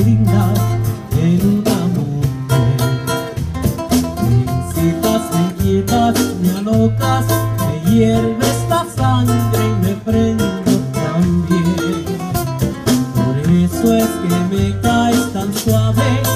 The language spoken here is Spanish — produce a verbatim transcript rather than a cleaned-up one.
linda en una mujer. Me incitas, me inquietas, me alocas, me hierves la sangre y me prendo también. Por eso es que me caes tan suave